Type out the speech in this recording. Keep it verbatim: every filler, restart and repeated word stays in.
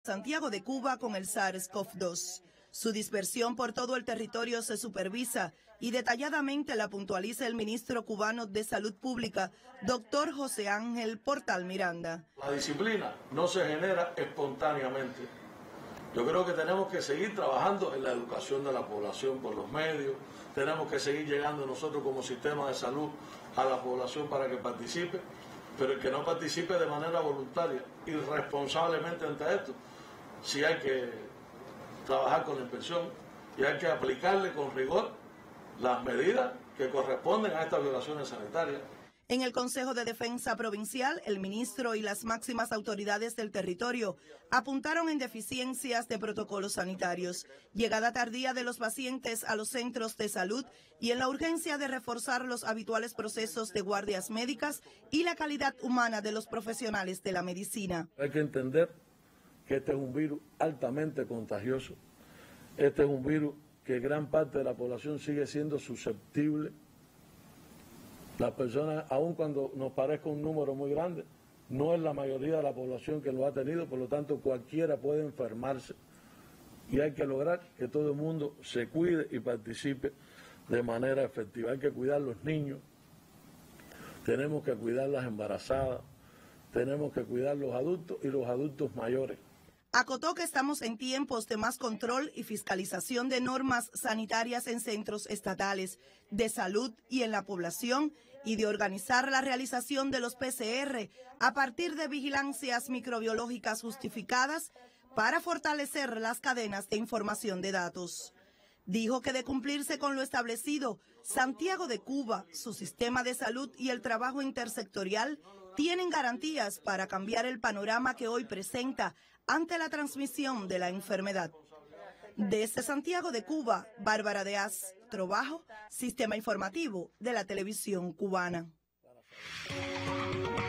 Santiago de Cuba con el SARS CoV dos. Su dispersión por todo el territorio se supervisa y detalladamente la puntualiza el ministro cubano de Salud Pública, doctor José Ángel Portal Miranda. La disciplina no se genera espontáneamente. Yo creo que tenemos que seguir trabajando en la educación de la población por los medios, tenemos que seguir llegando nosotros como sistema de salud a la población para que participe, pero el que no participe de manera voluntaria y responsablemente ante esto, sí hay que trabajar con la inspección y hay que aplicarle con rigor las medidas que corresponden a estas violaciones sanitarias. En el Consejo de Defensa Provincial, el ministro y las máximas autoridades del territorio apuntaron en deficiencias de protocolos sanitarios, llegada tardía de los pacientes a los centros de salud y en la urgencia de reforzar los habituales procesos de guardias médicas y la calidad humana de los profesionales de la medicina. Hay que entender que este es un virus altamente contagioso, este es un virus que gran parte de la población sigue siendo susceptible. Las personas, aun cuando nos parezca un número muy grande, no es la mayoría de la población que lo ha tenido, por lo tanto cualquiera puede enfermarse y hay que lograr que todo el mundo se cuide y participe de manera efectiva. Hay que cuidar a los niños, tenemos que cuidar a las embarazadas, tenemos que cuidar a los adultos y los adultos mayores. Acotó que estamos en tiempos de más control y fiscalización de normas sanitarias en centros estatales de salud y en la población y de organizar la realización de los P C R a partir de vigilancias microbiológicas justificadas para fortalecer las cadenas de información de datos. Dijo que de cumplirse con lo establecido, Santiago de Cuba, su sistema de salud y el trabajo intersectorial tienen garantías para cambiar el panorama que hoy presenta ante la transmisión de la enfermedad. Desde Santiago de Cuba, Bárbara Deaz, Trabajo, Sistema Informativo de la Televisión Cubana.